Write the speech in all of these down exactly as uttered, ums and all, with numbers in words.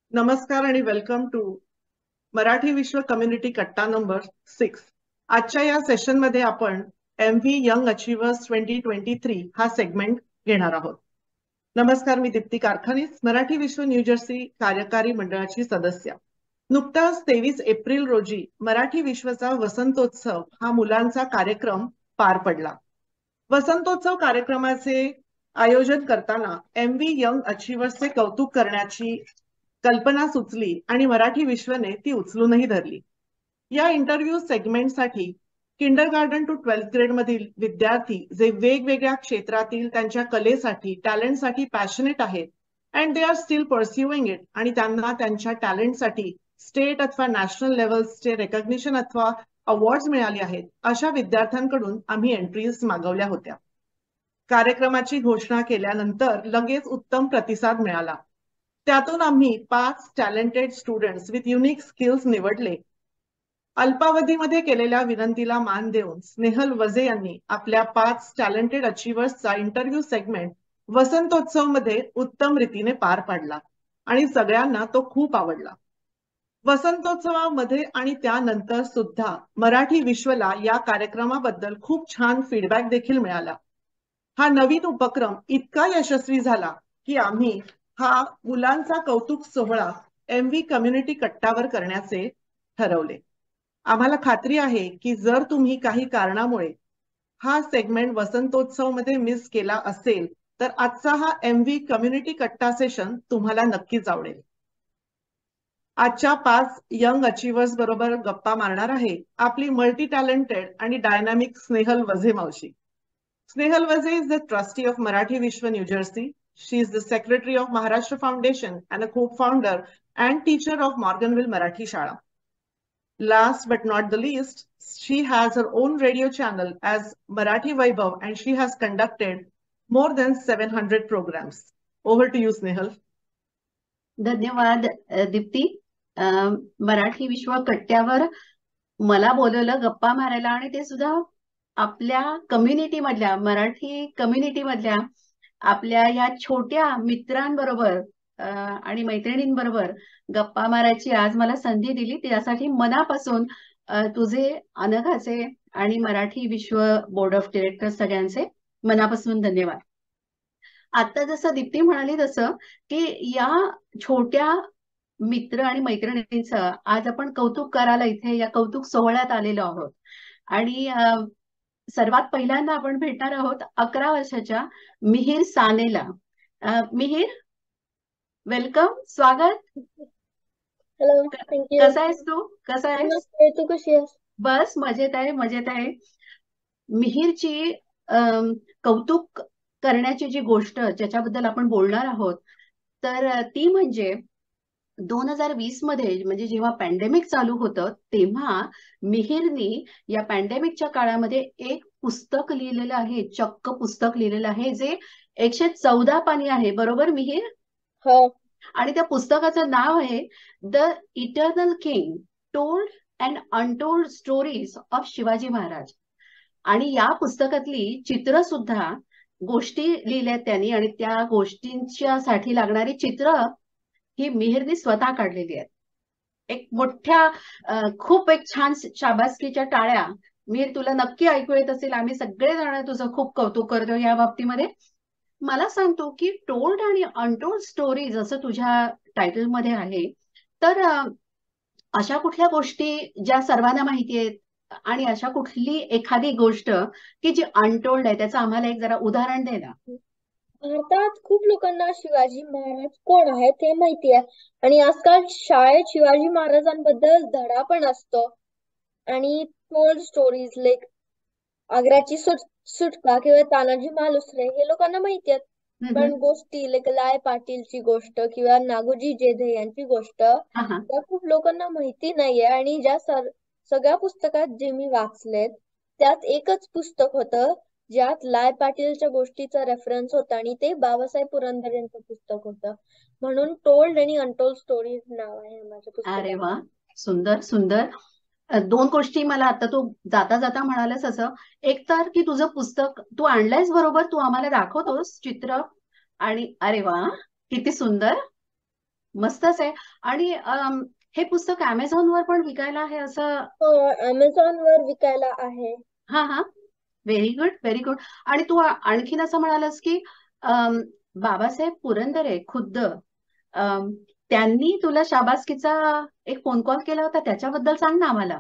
नमस्कार आणि welcome to Marathi विश्व कम्युनिटी कट्टा नंबर सिक्स. आजच्या या सेशन मध्ये आपण M V young achievers twenty twenty three हा सेगमेंट घेणार आहोत. नमस्कार, मी दीप्ती कारखानीस, मराठी विश्व न्यू जर्सी कार्यकारी मंडळाची सदस्य. नुकताच तेवीस एप्रिल रोजी मराठी विश्वचा वसंतोत्सव हा मुलांचा कार्यक्रम पार पडला. वसंतोत्सव कार्यक्रमाचे आयोजन करताना एम व्ही यंग अचिव्हर्सचे कौतुक करण्याची कल्पना सुचली आणि मराठी विश्वने ती उचलूनही धरली. या इंटरव्ह्यू सेगमेंटसाठी kindergarten to twelfth grade मधील विद्यार्थी जे वेगवेगळ्या क्षेत्रातील त्यांच्या कलेसाठी टॅलेंटसाठी पॅशनेट आहेत and they are still pursuing it आणि त्यांना त्यांच्या टॅलेंटसाठी स्टेट अथवा नॅशनल लेवल्सचे रेकग्निशन अथवा अवॉर्ड्स मिळाले आहेत, अशा विद्यार्थ्यांकडून आम्ही एंट्रीज मागवल्या होत्या. कार्यक्रमाची घोषणा केल्यानंतर लगेच उत्तम प्रतिसाद मिळाला. त्यातून आम्ही पाच talented students with unique skills निवडले. अल्पावधीमध्ये केलेल्या विनंतीला मान देऊन स्नेहल वजे यांनी आपल्या पाच टॅलेंटेड अचिव्हर्सचा इंटरव्ह्यू सेगमेंट वसंतोत्सव मध्ये उत्तम रीतीने पार पाडला आणि सगळ्यांना तो खूप आवडला. वसंतोत्सवामध्ये आणि त्यानंतर सुद्धा मराठी विश्वला या कार्यक्रमाबद्दल खूप छान फीडबॅक देखील मिळाला. हा नवीन उपक्रम इतका यशस्वी झाला की आम्ही हा मुलांचा कौतुक सोहळा एम व्ही कम्युनिटी कट्टावर करण्याचे ठरवले. आम्हाला खात्री आहे की जर तुम्ही काही कारणामुळे हा सेगमेंट वसंतोत्सव मध्ये मिस केला असेल तर आजचा हा M V community Katta session तुम्हाला नक्कीच आवडेल. आजच्या पाच यंग अचिव्हर्स बरोबर गप्पा मारणार आहे आपली मल्टी टॅलेंटेड आणि डायनामिक स्नेहल वझे मावशी. Snehal Vaze is the trustee of Marathi Vishwa New Jersey. She is the secretary of Maharashtra Foundation and a co-founder and teacher of Morganville Marathi Shala. Last but not the least, she has her own radio channel as Marathi Vaibhav and she has conducted more than seven hundred programs. Over to you, Snehal. धन्यवाद दीप्ती. मराठी विश्व कट्ट्यावर मला बोलवलं गप्पा मारायला आणि ते सुद्धा आपल्या कम्युनिटी मधल्या मराठी कम्युनिटी मधल्या आपल्या या छोट्या मित्रांबरोबर आणि मैत्रिणींबरोबर गप्पा मारायची आज मला संधी दिली. त्यासाठी मनापासून तुझे अनघाचे आणि मराठी विश्व बोर्ड ऑफ डिरेक्टर्स सगळ्यांचे मनापासून धन्यवाद. आता जसं दीप्ती म्हणाली तसं की या छोट्या मित्र आणि मैत्रिणींचं आज आपण कौतुक करायला इथे या कौतुक सोहळ्यात आलेलो आहोत. आणि सर्वात पहिल्यांदा आपण भेटणार आहोत अकरा वर्षाच्या मिहीर सानेला. मिहीर, वेलकम, स्वागत. Hello, thank you. कसा आहेस तू? कसा आहेस तू? कशी आहेस? बस मजेत आहे, मजेत आहे. मिहीरची कौतुक करण्याची जी गोष्ट ज्याच्याबद्दल आपण बोलणार आहोत तर ती म्हणजे दोन हजार वीस मध्ये म्हणजे जेव्हा पॅन्डेमिक चालू होतं तेव्हा मिहीरनी या पॅन्डेमिकच्या काळामध्ये एक पुस्तक लिहिलेलं आहे, चक्क पुस्तक लिहिलेलं आहे जे एकशे चौदा पानी आहे. बरोबर मिहीर? हो. आणि त्या पुस्तकाचं नाव आहे the eternal king told and untold stories of Shivaji Maharaj. आणि या पुस्तकातली चित्र सुद्धा गोष्टी लिहिल्यात त्यांनी आणि त्या गोष्टींच्या साठी लागणारी चित्र ही मिहीरनी स्वतः काढलेली आहेत. एक मोठ्या खूप एक छान शाबासकीच्या टाळ्या. मिहीर, तुला नक्की ऐकू येत असेल. आम्ही सगळेजण तुझं खूप कौतुक करतो या बाबतीमध्ये. मला सांगतो की टोल्ड आणि अनटोल्ड स्टोरीज असं तुझ्या टायटल मध्ये आहे, तर अशा कुठल्या गोष्टी ज्या सर्वांना माहिती आहेत आणि अशा कुठली एखादी गोष्ट की जी अनटोल्ड आहे त्याचं आम्हाला एक जरा उदाहरण दे ना. भारतात खूप लोकांना शिवाजी महाराज कोण आहेत हे माहिती आहे आणि आजकाल शाळेत शिवाजी महाराजांबद्दल धडा पण असतो. आणि टोल्ड स्टोरीज लाईक आग्र्याची सुटका किंवा तानाजी मालुसरे हे लोकांना माहिती आहेत. पण गोष्टी लाईक लाय पाटीलची गोष्ट किंवा नागोजी जेधे यांची गोष्ट त्या खूप लोकांना माहिती नाहीये. आणि ज्या सगळ्या पुस्तकात जे मी वाचलेत त्यात एकच पुस्तक होतं ज्यात लाय पाटीलच्या गोष्टीचा रेफरन्स होता आणि ते बाबासाहेब पुरंदरे यांचं पुस्तक होतं. म्हणून टोल्ड आणि अनटोल्ड स्टोरीज नाव आहे माझ्या पुस्तकाचं. अरे वा, सुंदर सुंदर. दोन गोष्टी मला आता तू जाता जाता म्हणालास असं, एक तर की तुझं पुस्तक तू आणलंयस बरोबर, तू आम्हाला दाखवतोस चित्र. आणि अरे वा, किती सुंदर. मस्तच आहे. आणि अम, हे पुस्तक अमेझॉन वर पण विकायला आहे असं? हो, अमेझॉन वर विकायला आहे. हा हा, व्हेरी गुड व्हेरी गुड. आणि तू आ- आणखीन असं म्हणालास की अम, बाबासाहेब पुरंदरे खुद्द अम, त्यांनी तुला शाबासकीचा एक फोन कॉल केला होता, त्याच्याबद्दल सांग ना आम्हाला.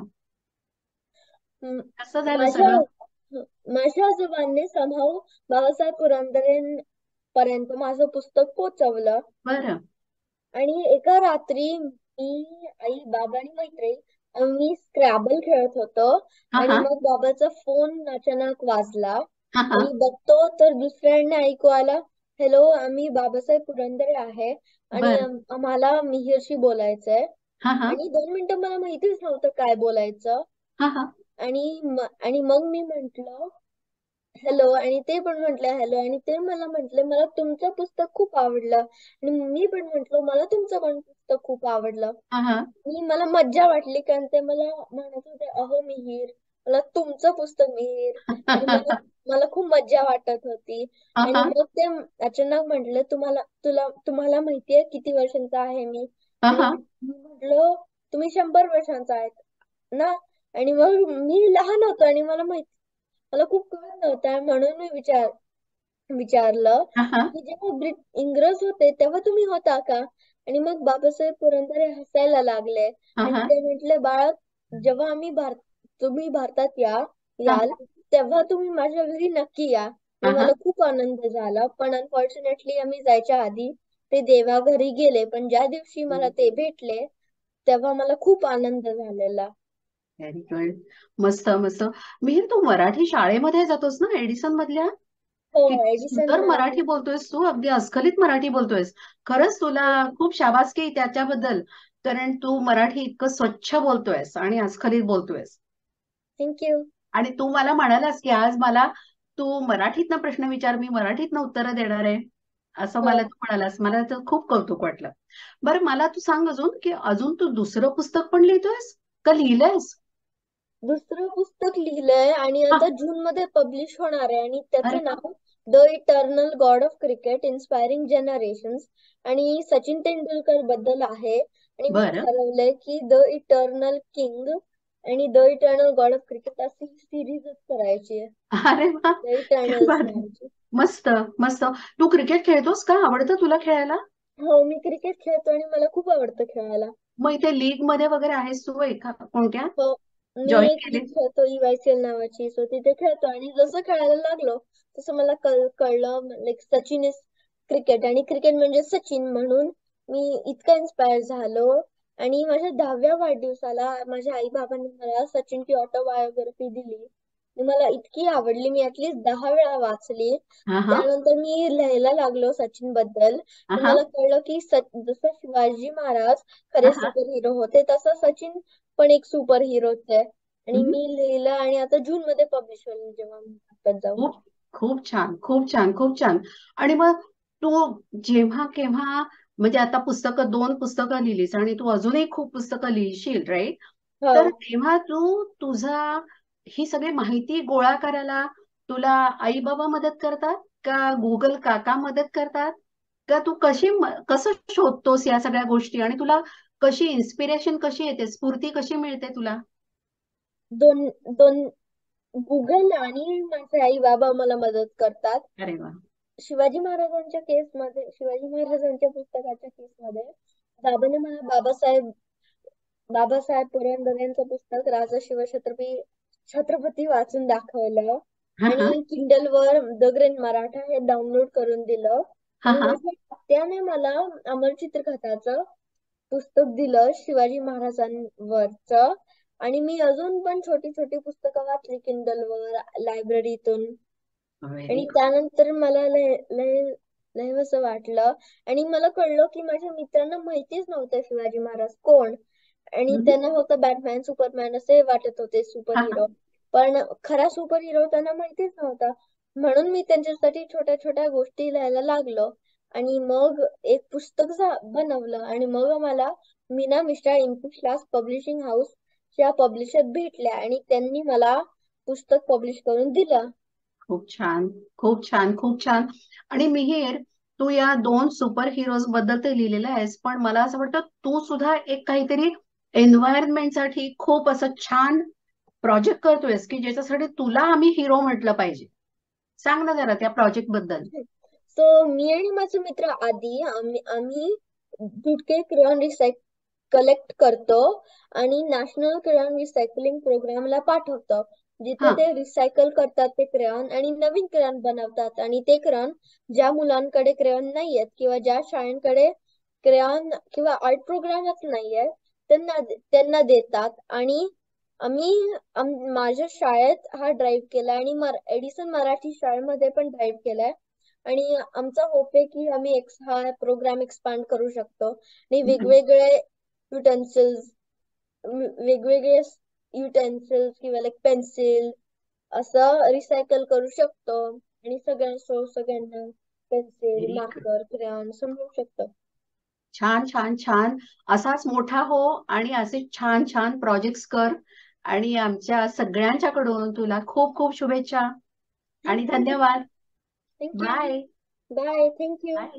म- कसं झालं माझ्या सगळं? माझ्या आजोबांनी समहाऊ बाबासाहेब पुरंदरेंपर्यंत माझं पुस्तक पोहोचवलं. बरं. आणि एका रात्री मी, आई, बाबा आणि मैत्रीण आम्ही स्क्रॅबल खेळत होतो. हा आणि हा मग बाबाचा फोन अचानक वाजला हा हा आणि बघतो तर दुसऱ्यांना ऐकू आला, हॅलो, आम्ही बाबासाहेब पुरंदरे आहे आणि बर. आम- आम्हाला मिहिरशी बोलायचंय. हा हा आणि दोन मिनिटं मला माहितीच नव्हतं काय बोलायचं. हा हा आणि म- आणि मग मी म्हंटल हॅलो, आणि ते पण म्हटले हॅलो. आणि ते मला म्हटले मला तुमचं पुस्तक खूप आवडलं. आणि मी पण म्हंटलो मला तुमचं पण पुस्तक खूप आवडलं. हा हा आणि मला मज्जा वाटली कारण ते मला म्हणत होते, अहो मिहीर, मला तुमचं पुस्तक मिहीर. आणि मला मला खूप मज्जा वाटत होती. हा आणि हा मग ते अचानक म्हटले, तुम्हाला तुला तुम्हाला माहितीये किती वर्षांचा आहे मी? हा आणि हा मी म्हटलो, तुम्ही शंभर वर्षांचा आहेत ना? आणि मग मी लहान होतो आणि मला माहित मला खूप कळत नव्हतं म्हणून मी विचार विचारलं हा हा की जेव्हा ब्रिट इंग्रज होते तेव्हा तुम्ही होता का? आणि मग बाबासाहेब पुरंदरे हसायला लागले हा आणि हा ते म्हटले, बाळा, जेव्हा आम्ही भारत तुम्ही भारतात या हा याल तेव्हा तुम्ही माझ्या घरी नक्की या. आणि हा मला खूप आनंद झाला. पण अनफॉर्च्युनेटली आम्ही जायच्या आधी ते देवाघरी गेले. पण ज्या दिवशी मला ते भेटले तेव्हा मला खूप आनंद झालेला. Very good. मस्त मस्त. मिहिर, तू मराठी शाळेमध्ये जातोस ना एडिसन मधल्या? हो, किती एडिसन सुंदर मराठी. मराठी बोलतोयस तू, अगदी अस्खलित मराठी बोलतोयस. खरंच तुला खूप शाबासकी त्याच्याबद्दल, कारण तू मराठी इतकं स्वच्छ बोलतोयस आणि अस्खलित बोलतोयस. थँक्यू. आणि तू मला म्हणालास की आज मला तू मराठीतनं प्रश्न विचार, मी मराठीतनं उत्तरं देणार आहे, असं हो, मला तू म्हणालास. मला तर खूप कौतुक वाटलं. बरं, मला तू सांग अजून की अजून तू दुसरं पुस्तक पण लिहितोयस का लिहिलंयस? दुसरं पुस्तक लिहिलंय आणि हा, आता जून मध्ये पब्लिश होणार आहे. आणि अरे त्याचं वा. नाव the eternal god of cricket inspiring generations. आणि सचिन तेंडुलकर बद्दल आहे. आणि मी बरं. ठरवलंय की द इटर्नल किंग आणि the eternal god of cricket अशी सिरीजच करायची आहे. अरे वा, द क्या इटर्नल्स बात आहे. नावाची. मस्त मस्त. तू क्रिकेट खेळतोस का? आवडतं तुला खेळायला? हो, मी क्रिकेट खेळतो आणि मला खूप आवडतं खेळायला. मग इथे लीग मध्ये वगैरे आहेस तू एका कोणत्या? हो, मी जॉईन एक केले? लीग खेळतो, ई वाय सी एल नावाची. सो तिथे खेळतो आणि जसं खेळायला लागलो तसं मला कळ कळलं लाईक सचिन इज क्रिकेट आणि क्रिकेट म्हणजे सचिन. म्हणून मी इतका इन्स्पायर झालो. आणि माझ्या दहाव्या वाढदिवसाला माझ्या आई बाबांनी मला सचिनची ऑटोबायोग्राफी दिली. ती मला इतकी आवडली, मी ऍटलीस्ट दहा वेळा वाचली. हा हा त्यानंतर मी लिहायला लागलो सचिन बद्दल. हा आणि हा मला कळलं की सच जसं शिवाजी महाराज हा खरे हा. सुपर हिरो होते तसं सचिन पण एक सुपर हिरोच आहे. आणि हम्म. मी लिहिलं आणि आता जून मध्ये पब्लिश होईल जेव्हा मी भारतात जाऊ. खूप खूप छान खूप छान खूप छान. आणि मग तू जेव्हा केव्हा, म्हणजे आता पुस्तकं, दोन पुस्तकं लिहिलीस आणि तू अजूनही खूप पुस्तकं लिहिशील, राईट? हो, तर तेव्हा तू तुझा ही सगळी माहिती गोळा करायला तुला आई बाबा मदत करतात का गुगल काका मदत करतात? का तू कशी म- कसं शोधतोस या सगळ्या गोष्टी, आणि तुला कशी इन्स्पिरेशन कशी येते, स्फूर्ती कशी मिळते तुला? दोन दोन गुगल आणि माझे आई बाबा मला मदत करतात. अरे वा. शिवाजी महाराजांच्या केसमध्ये, शिवाजी महाराजांच्या पुस्तकाच्या केसमध्ये बाबाने मला बाबासाहेब बाबासाहेब पुरंदरेंचं पुस्तक राजा शिवछत्रपती छत्रपती वाचून दाखवलं. हा हा आणि किंडल वर द ग्रेट मराठा हे डाउनलोड करून दिलं. हा आणि हा माझ्या आत्याने मला अमर चित्रकथाचं पुस्तक दिलं शिवाजी महाराजांवरच. आणि मी अजून पण छोटी छोटी पुस्तकं वाचली किंडल वर, लायब्ररीतून. व्हेरी आणि त्यानंतर मला लय लय लयवसं वाटलं. आणि मला कळलं की माझ्या मित्रांना माहितीच नव्हतं शिवाजी महाराज कोण. आणि गुड. त्यांना फक्त बॅटमॅन, सुपरमॅन असे वाटत होते सुपर हा हा हिरो. पण खरा सुपर हिरो त्यांना माहितीच नव्हता. म्हणून मी त्यांच्यासाठी छोट्या छोट्या गोष्टी लिहायला लागलो. आणि मग एक पुस्तक झा- बनवलं. आणि मग मला Meena Mishra English publishing house या पब्लिशर भेटल्या आणि त्यांनी मला पुस्तक पब्लिश करून दिलं. खूप छान खूप छान खूप छान. आणि मिहीर, तू या दोन सुपर हिरोज बद्दल ते लिहिलेलं आहेस, पण मला असं वाटतं तू सुद्धा एक काहीतरी एन्व्हायरमेंटसाठी खूप असं छान प्रोजेक्ट करतोयस की ज्याच्यासाठी तुला आम्ही हिरो म्हटलं पाहिजे. सांग ना जरा त्या प्रोजेक्ट बद्दल. सो मी आणि माझे मित्र आधी आम्ही आम्ही गुटके क्रेयॉन रिसायकल कलेक्ट करतो आणि नॅशनल क्रेयॉन रिसायकलिंग प्रोग्रामला पाठवतो, जिथे हा ते रिसायकल करतात ते क्रेयॉन आणि नवीन क्रेयॉन बनवतात. आणि ते क्रेयॉन ज्या मुलांकडे क्रेयॉन नाहीयेत किंवा ज्या शाळांकडे क्रेयॉन किंवा आर्ट प्रोग्रामच नाहीये त्यांना त्यांना देतात. आणि आम्ही आम- माझ्या शाळेत हा ड्राईव्ह केलाय आणि मर एडिसन मराठी शाळेमध्ये पण ड्राईव्ह केलाय. आणि आमचा होप आहे की आम्ही एक्स हा प्रोग्राम एक्सपांड करू शकतो आणि वेगवेगळे युटेन्सिल्स वेगवेगळे युटेन्सिल्स किंवा लाईक पेन्सिल असं रिसायकल करू शकतो आणि सगळ्यांना सगळ्यांना pencil, very good. Marker, crayon समजू शकतो. छान छान छान. असाच मोठा हो आणि असे छान छान प्रोजेक्ट्स कर. आणि आमच्या सगळ्यांच्याकडून तुला खूप खूप शुभेच्छा आणि धन्यवाद. Thank you. Bye bye. Thank you. Bye.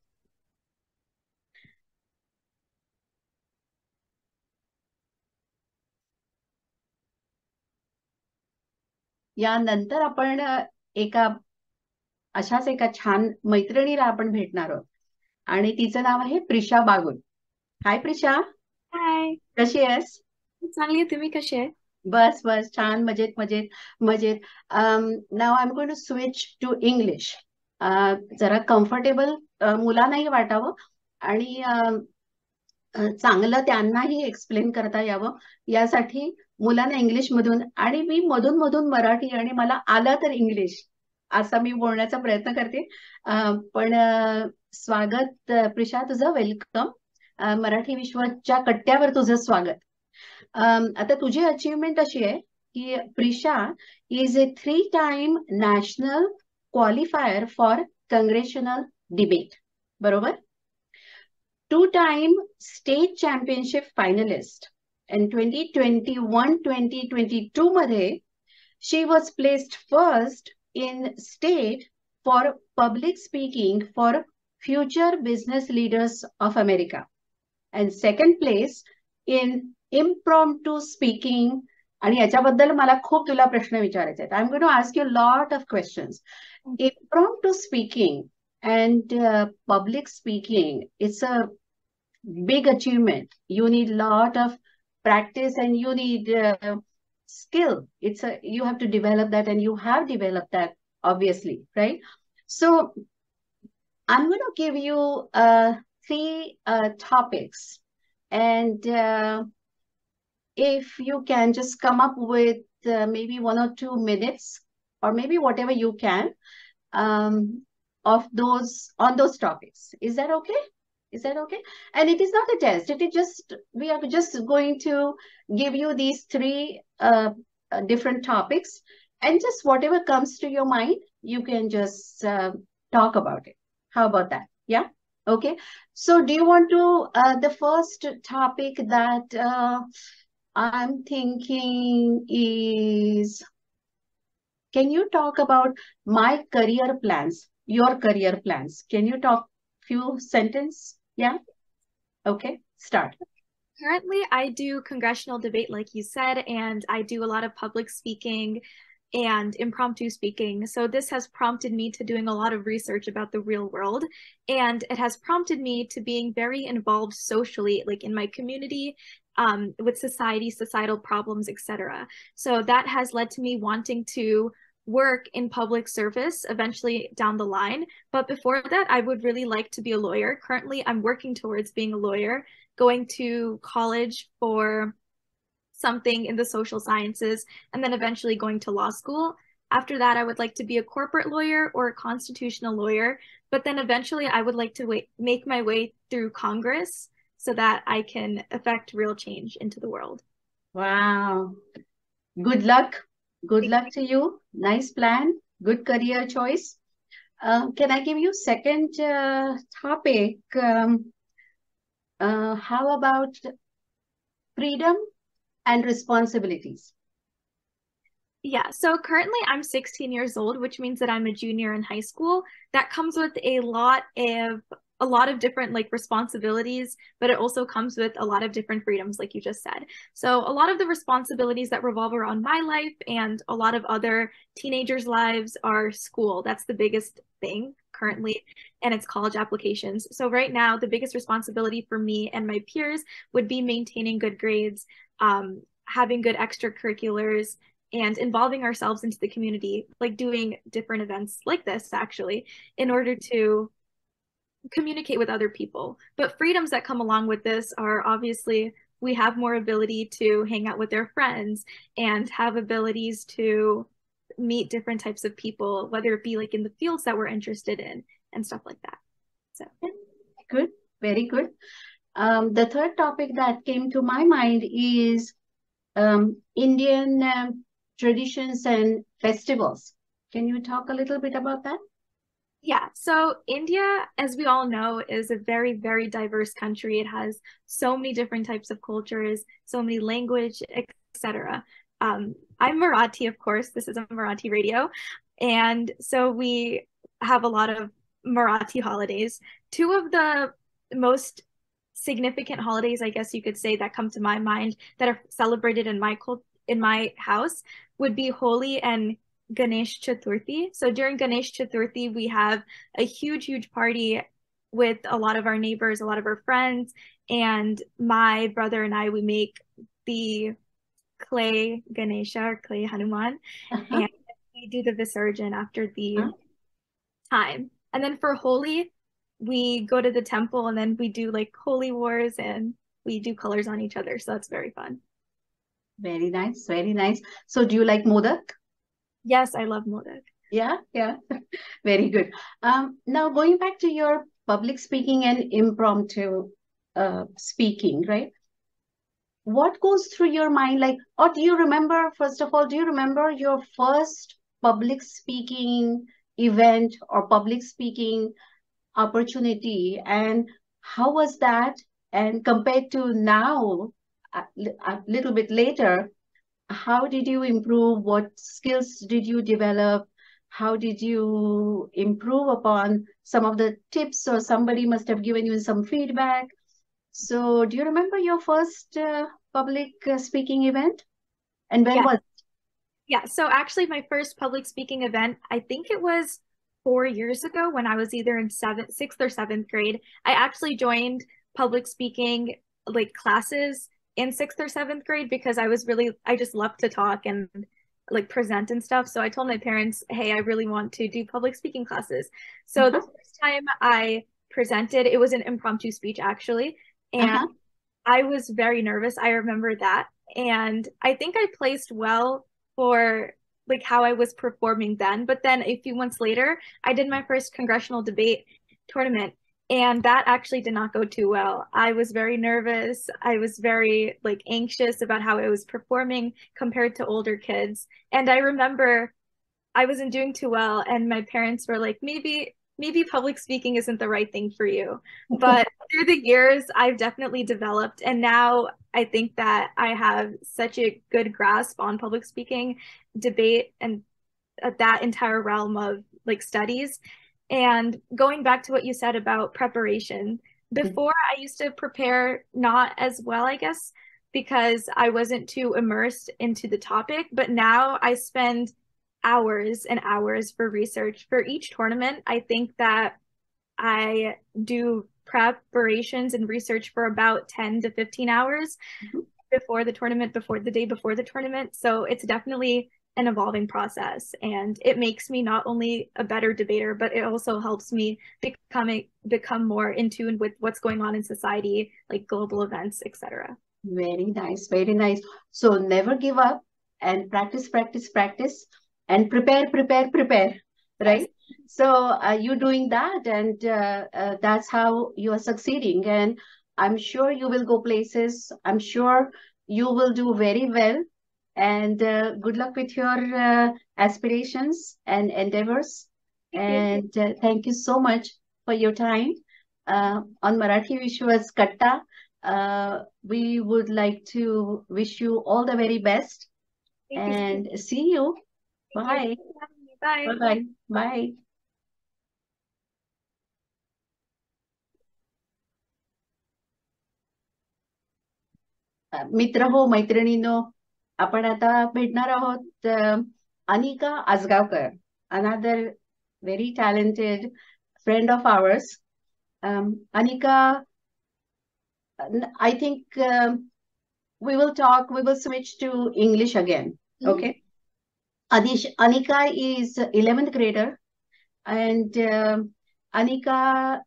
यानंतर आपण अ, एका अशाच एका छान मैत्रिणीला आपण भेटणार आहोत आणि तिचं नाव आहे प्रिशा बागुल. हाय प्रिशा, हाय, कशी आहेस? चांगली आहे. तुम्ही कशी आहे? बस बस छान, मजेत मजेत मजेत. नाव I am going to switch to English. जरा कम्फर्टेबल मुलांनाही वाटावं आणि अम, अ, चांगलं त्यांनाही एक्सप्लेन करता यावं यासाठी मुलांना इंग्लिश मधून आणि मी मधून मधून मराठी आणि मला आलं तर इंग्लिश असा मी बोलण्याचा प्रयत्न करते. अ, पण अ, स्वागत अ, प्रिशा, तुझं वेलकम. मराठी विश्वाच्या कट्ट्यावर तुझं स्वागत. अम, आता तुझी अचीवमेंट अशी आहे की Prisha is a three time national qualifier for congressional debate, बरोबर? Two time state championship finalist in twenty twenty one twenty twenty two मध्ये she was placed first in state for public speaking for future business leaders of America and second place in impromptu speaking. आणि याच्याबद्दल मला खूप तुला प्रश्न विचारायचे आहेत. I am going to ask you lot of questions. Impromptu speaking and uh, public speaking, it's a big achievement. You need a lot of practice and you need uh, skill. It's a, you have to develop that and you have developed that, obviously, right? So I'm going to give you uh, three uh, topics, and uh, if you can just come up with uh, maybe one or two minutes or maybe whatever you can um, of those on those topics. Is that okay? Is that okay? And it is not a test. It is just, we are just going to give you these three uh, uh, different topics, and just whatever comes to your mind, you can just uh, talk about it. How about that? Yeah. Okay. So do you want to, uh, the first topic that uh, I'm thinking is, can you talk about my career plans, your career plans? Can you talk few sentence? Yeah. Okay, start. Currently, I do congressional debate, like you said, and I do a lot of public speaking and impromptu speaking. So this has prompted me to doing a lot of research about the real world, and it has prompted me to being very involved socially, like in my community, um, with society, societal problems, et cetera. So that has led to me wanting to work in public service eventually down the line. But before that, I would really like to be a lawyer. Currently, I'm working towards being a lawyer, going to college for something in the social sciences, and then eventually going to law school. After that, I would like to be a corporate lawyer or a constitutional lawyer. But then eventually, I would like to wait, make my way through Congress so that I can affect real change into the world. Wow. Good luck. Good luck to you. Nice plan. Good career choice. Uh, can I give you second uh, topic? Um, uh, how about freedom and responsibilities? Yeah, so currently I'm sixteen years old, which means that I'm a junior in high school. That comes with a lot of a lot of different like responsibilities, but it also comes with a lot of different freedoms, like you just said. So a lot of the responsibilities that revolve around my life and a lot of other teenagers' lives are school. That's the biggest thing currently, and it's college applications. So right now, the biggest responsibility for me and my peers would be maintaining good grades, um, having good extracurriculars, and involving ourselves into the community, like doing different events like this, actually, in order to communicate with other people. But freedoms that come along with this are obviously we have more ability to hang out with our friends and have abilities to meet different types of people, whether it be like in the fields that we're interested in and stuff like that. So good, very good. Um, the third topic that came to my mind is um, Indian um, traditions and festivals. Can you talk a little bit about that? Yeah, so India, as we all know, is a very, very diverse country. It has so many different types of cultures, so many language, et cetera. Um, I'm Marathi, of course. This is a Marathi radio. And so we have a lot of Marathi holidays. Two of the most significant holidays, I guess you could say, that come to my mind that are celebrated in my cult in my house would be Holi and Ganesh Chaturthi. So during Ganesh Chaturthi, we have a huge, huge party with a lot of our neighbors, a lot of our friends, and my brother and I, we make the clay Ganesha or clay Hanuman, uh-huh. and we do the Visarjan after the uh-huh. time. And then for Holi, we go to the temple and then we do like holy wars and we do colors on each other. So that's very fun. Very nice, very nice. So do you like modak? Yes, I love modak. Yeah, yeah. Very good. Um, now going back to your public speaking and impromptu uh, speaking, right? What goes through your mind? Like, or do you remember, first of all, do you remember your first public speaking event or public speaking opportunity? And how was that? And compared to now, a, a little bit later, how did you improve? What skills did you develop? How did you improve upon some of the tips, or somebody must have given you some feedback? So do you remember your first uh, public uh, speaking event? And when yeah. was it? Yeah, so actually my first public speaking event, I think it was four years ago when I was either in seventh, sixth or seventh grade. I actually joined public speaking like classes in sixth or seventh grade because I was really, I just loved to talk and like present and stuff. So I told my parents, hey, I really want to do public speaking classes. So uh-huh. the first time I presented, it was an impromptu speech actually. And uh-huh. I was very nervous. I remember that. And I think I placed well for like how I was performing then. But then a few months later, I did my first congressional debate tournament. And that actually did not go too well. I was very nervous. I was very like anxious about how I was performing compared to older kids. And I remember I wasn't doing too well. And my parents were like, maybe, maybe public speaking isn't the right thing for you. But through the years, I've definitely developed. And now I think that I have such a good grasp on public speaking, debate, and that entire realm of like studies. And going back to what you said about preparation, before I used to prepare not as well, I guess, because I wasn't too immersed into the topic. But now I spend hours and hours for research for each tournament. I think that I do preparations and research for about ten to fifteen hours mm-hmm. before the tournament, before the day before the tournament. So it's definitely an evolving process, and it makes me not only a better debater, but it also helps me become a, become more in tune with what's going on in society, like global events, et cetera. Very nice, very nice. So never give up and practice, practice, practice, and prepare, prepare, prepare. Right? Yes. So uh, you doing that, and uh, uh, that's how you are succeeding. And I'm sure you will go places. I'm sure you will do very well. And uh, good luck with your uh, aspirations and endeavors. And uh, thank you so much for your time. Uh, on Marathi Vishwas Katta, uh, we would like to wish you all the very best. Thank and you. See you Bye. Bye. Bye-bye. Bye. मित्र हो मैत्रिणींनो, आपण आता भेटणार आहोत Anika Ajgaonkar, another very talented friend of ours. Um, Anika, I think um, we will talk, we will switch to English again. Mm-hmm. Okay. Adish, Anika is eleventh grader, and uh, Anika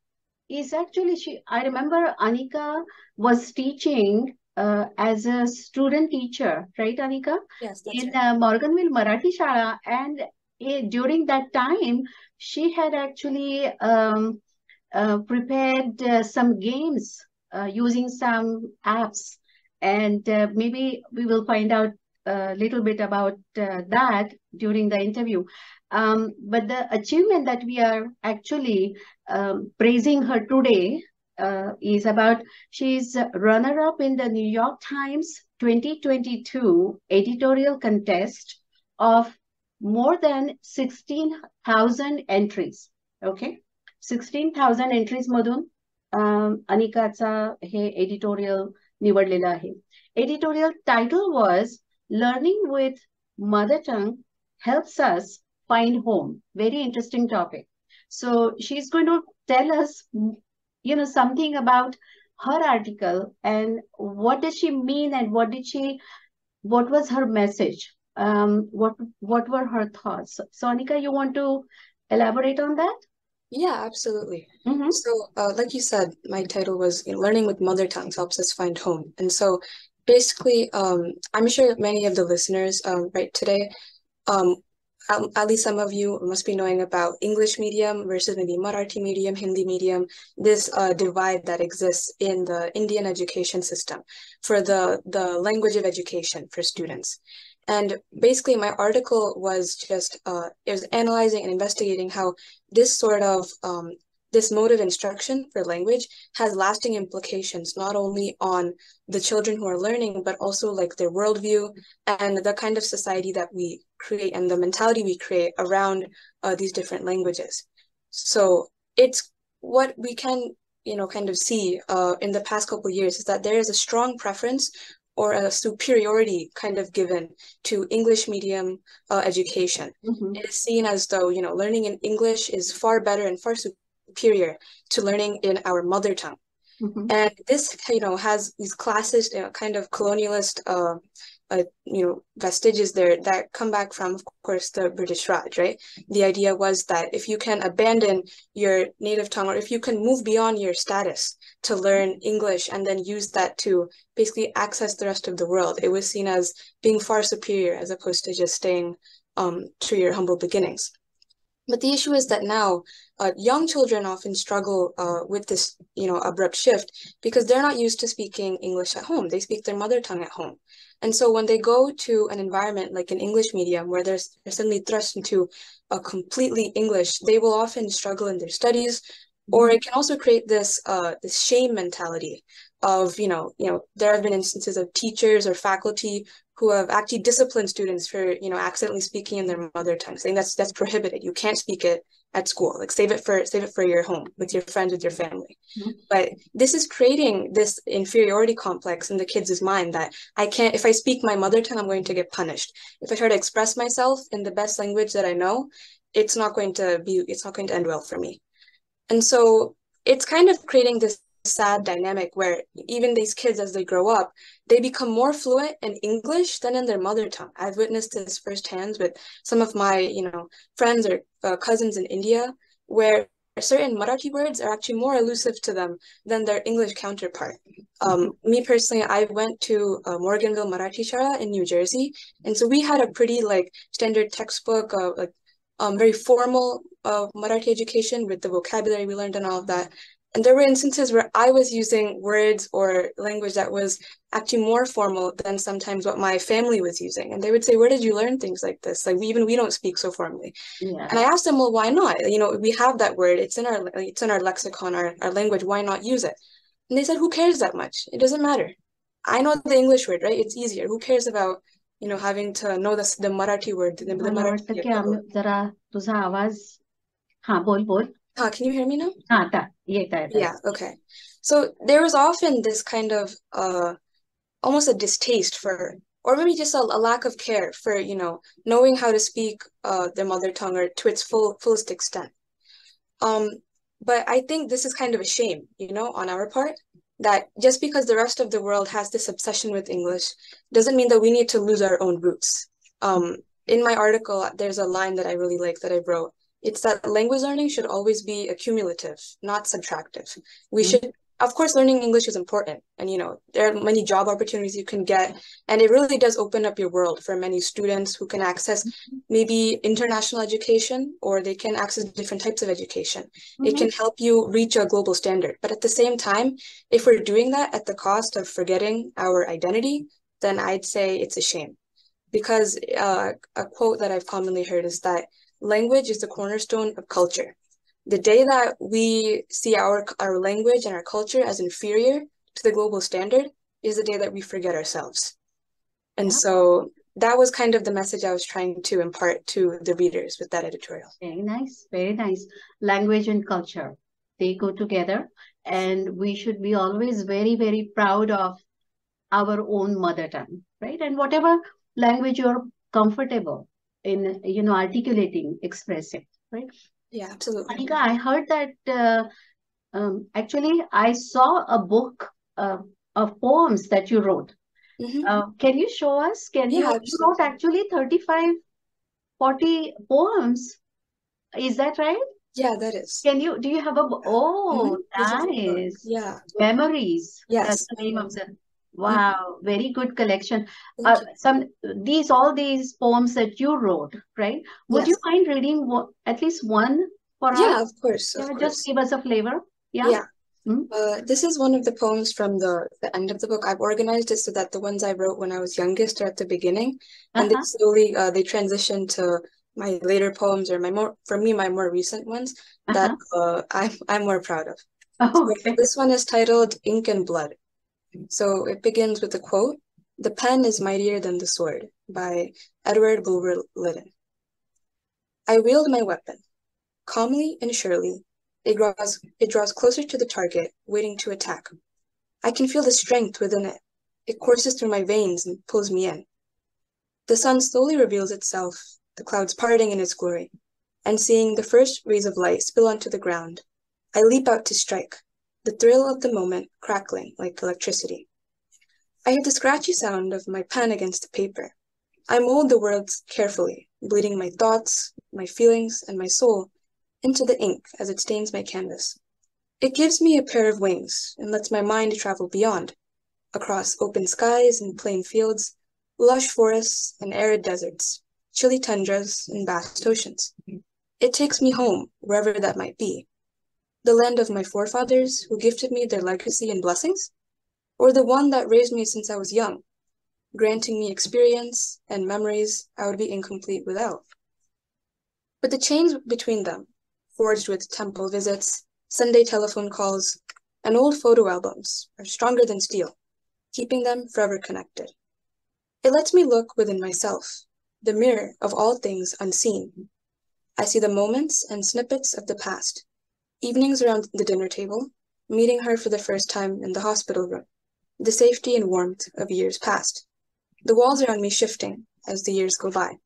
is actually, she, I remember Anika was teaching uh, as a student teacher, right, Anika? Yes, that's in right. uh, Morganville Marathi Shala, and uh, during that time, she had actually um, uh, prepared uh, some games uh, using some apps, and uh, maybe we will find out a little bit about uh, that during the interview. Um, but the achievement that we are actually um, praising her today uh, is about, she's runner-up in the New York Times twenty twenty-two editorial contest of more than sixteen thousand entries. Okay. sixteen thousand entries मधून अनिकाचा हे editorial निवडलेलं आहे. Editorial title was Learning with Mother Tongue Helps Us Find Home. Very interesting topic. So she's going to tell us, you know, something about her article and what does she mean and what did she, what was her message? Um, what what were her thoughts? So Anika, you want to elaborate on that? Yeah, absolutely. Mm-hmm. So, uh, like you said, my title was you know, Learning with Mother Tongues Helps Us Find Home. And so basically, um, I'm sure many of the listeners um, right today, um, um, at least some of you must be knowing about English medium versus maybe Marathi medium, Hindi medium, this uh, divide that exists in the Indian education system for the, the language of education for students. And basically, my article was just, uh, it was analyzing and investigating how this sort of, um, this mode of instruction for language has lasting implications, not only on the children who are learning, but also like their worldview and the kind of society that we create and the mentality we create around uh, these different languages. So it's what we can, you know, kind of see uh, in the past couple of years is that there is a strong preference or a superiority kind of given to English medium uh, education. Mm-hmm. It is seen as though, you know, learning in English is far better and far superior to learning in our mother tongue. Mm-hmm. And this, you know, has these classes, you know, kind of colonialist, uh, uh, you know, vestiges there that come back from, of course, the British Raj, right? The idea was that if you can abandon your native tongue or if you can move beyond your status to learn English and then use that to basically access the rest of the world, it was seen as being far superior as opposed to just staying um, to your humble beginnings. But the issue is that now uh, young children often struggle uh, with this, you know, abrupt shift because they're not used to speaking English at home. They speak their mother tongue at home. And so when they go to an environment like an English medium where they're, they're suddenly thrust into a completely English, they will often struggle in their studies, or it can also create this uh, this shame mentality of, you know, you know, there have been instances of teachers or faculty who have actually disciplined students for, you know, accidentally speaking in their mother tongue, saying that's that's prohibited. You can't speak it at school. Like save it for save it for your home with your friends, with your family. Mm-hmm. But this is creating this inferiority complex in the kids' mind that I can't, if I speak my mother tongue, I'm going to get punished. If I try to express myself in the best language that I know, it's not going to be, it's not going to end well for me. And so it's kind of creating this sad dynamic where even these kids, as they grow up, they become more fluent in English than in their mother tongue. I've witnessed this firsthand with some of my, you know, friends or uh, cousins in India, where certain Marathi words are actually more elusive to them than their English counterpart. Um, me personally, I went to uh, Morganville Marathi Shala in New Jersey, and so we had a pretty like standard textbook, uh, like um, very formal uh, Marathi education with the vocabulary we learned and all of that. And there were instances where I was using words or language that was actually more formal than sometimes what my family was using. And they would say, where did you learn things like this? Like, we, even we don't speak so formally. Yeah. And I asked them, well, why not? You know, we have that word. It's in our it's in our lexicon, our, our language. Why not use it? And they said, who cares that much? It doesn't matter. I know the English word, right? It's easier. Who cares about you know, having to know the, the Marathi word, the, the मला Marathi वाटतं की आम्ही equivalent. जरा तुझा आवाज हा बोल बोल Ah, can you hear me now? हा आता येत आहे Yeah, okay. So there was often this kind of uh almost a distaste for, or maybe just a, a lack of care for, you know, knowing how to speak uh their mother tongue or to its full fullest extent. Um, but I think this is kind of a shame, you know, on our part, that just because the rest of the world has this obsession with English doesn't mean that we need to lose our own roots. Um, in my article, there's a line that I really like that I wrote. It's that language learning should always be accumulative, not subtractive. We Mhm. should, of course, learning English is important. And, you know, there are many job opportunities you can get. And it really does open up your world for many students who can access maybe international education, or they can access different types of education. It can help you reach a global standard. But at the same time, if we're doing that at the cost of forgetting our identity, then I'd say it's a shame. Because uh, a quote that I've commonly heard is that language is the cornerstone of culture. The day that we see our, our language and our culture as inferior to the global standard is the day that we forget ourselves. And Yeah. so that was kind of the message I was trying to impart to the readers with that editorial. Very nice, very nice. Language and culture, they go together, and we should be always very, very proud of our own mother tongue, right? And whatever language you're comfortable in, you know, articulating, expressing, right? Yeah, absolutely. Anika, I heard that uh, um, actually I saw a book uh, of poems that you wrote. Mhm. Uh, can you show us? Can Yeah, you, you absolutely. wrote actually thirty-five, forty poems. Is that right? Yeah, that is. Can you, do you have a, bo- oh, Mhm. This is the book. nice. Yeah. Memories. That's Yes. the name of the, Mhm. wow, very good collection. Thank Uh, you. some, these, all these poems that you wrote, right? Would you Yes. mind reading one, at least one for us? Yeah, of course, of Yeah, just course. give us a flavor. Yeah. Yeah. Hmm? Uh, this is one of the poems from the, the end of the book. I've organized it so that the ones I wrote when I was youngest are at the beginning, and they Uh-huh. slowly uh, they transition to my later poems, or my more, for me, my more recent ones that uh, I'm I'm more proud of. So Okay. this one is titled Ink and Blood. So it begins with a quote: "The pen is mightier than the sword," by Edward Bulwer Lytton. I wield my weapon. Calmly and surely, it draws, it draws closer to the target, waiting to attack. I can feel the strength within it. It courses through my veins and pulls me in. The sun slowly reveals itself, the clouds parting in its glory, and seeing the first rays of light spill onto the ground, I leap out to strike, the thrill of the moment crackling like electricity. I hear the scratchy sound of my pen against the paper. I mold the words carefully, bleeding my thoughts, my feelings, and my soul into the ink as it stains my canvas. It gives me a pair of wings and lets my mind travel beyond, across open skies and plain fields, lush forests and arid deserts, chilly tundras and vast oceans. It takes me home, wherever that might be. The land of my forefathers who gifted me their legacy and blessings, or the one that raised me since I was young, granting me experience and memories I would be incomplete without. But the chains between them, forged with temple visits, Sunday telephone calls, and old photo albums, are stronger than steel, keeping them forever connected. It lets me look within myself, the mirror of all things unseen. I see the moments and snippets of the past, evenings around the dinner table, meeting her for the first time in the hospital room, the safety and warmth of years past, the walls around me shifting as the years go by.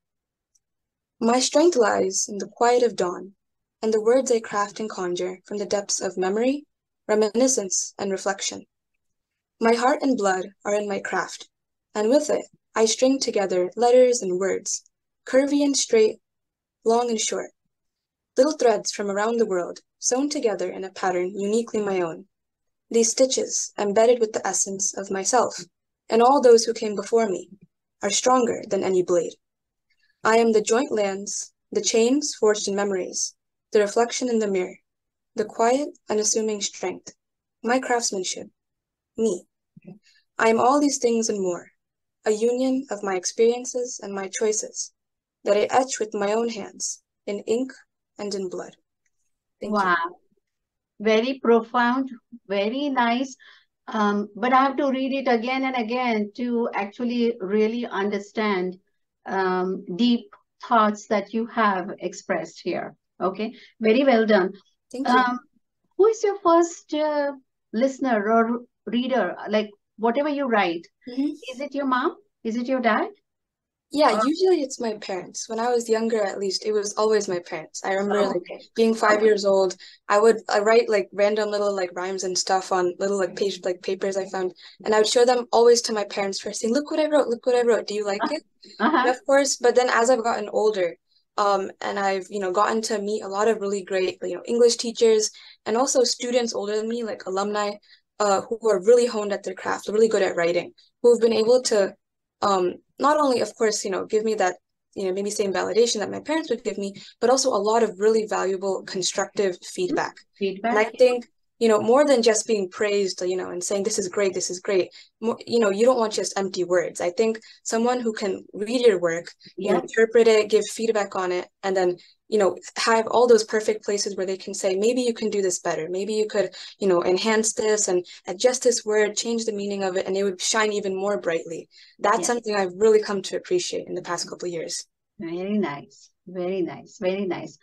My strength lies in the quiet of dawn, and the words I craft and conjure from the depths of memory, reminiscence, and reflection. My heart and blood are in my craft, and with it, I string together letters and words, curvy and straight, long and short, little threads from around the world, sewn together in a pattern uniquely my own. These stitches, embedded with the essence of myself, and all those who came before me, are stronger than any blade. I am the joint lands, the chains forged in memories, the reflection in the mirror, the quiet, unassuming strength, my craftsmanship, me. I am all these things and more, a union of my experiences and my choices, that I etch with my own hands, in ink and in blood. Thank Wow. you. Very profound, very nice. Um, but I have to read it again and again to actually really understand um, deep thoughts that you have expressed here. Okay, very well done. Thank you. Um, who is your first uh, listener or reader? Like whatever you write, Mm-hmm. is it your mom? Is it your dad? Yeah, Or- usually it's my parents. When I was younger, at least, it was always my parents. I remember Oh, like okay. being five years old, I would I write like random little like rhymes and stuff on little like page like papers I found, and I would show them always to my parents first, saying, "Look what I wrote! Look what I wrote! Do you like it?" And Uh-huh. of course, but then as I've gotten older, um, and I've you know gotten to meet a lot of really great you know English teachers and also students older than me, like alumni, uh, who are really honed at their craft, really good at writing, who have been able to, um, not only of course you know give me that you know maybe same validation that my parents would give me, but also a lot of really valuable constructive feedback. And I Feedback. think you know more than just being praised, you know, and saying this is great, this is great. More, you know, you don't want just empty words. I think someone who can read your work, you know, Yeah. interpret it, give feedback on it, and then you know have all those perfect places where they can say maybe you can do this better, maybe you could you know enhance this and adjust this word, change the meaning of it, and it would shine even more brightly. That's Yeah. something I've really come to appreciate in the past couple of years. Very nice. Very nice. Very nice.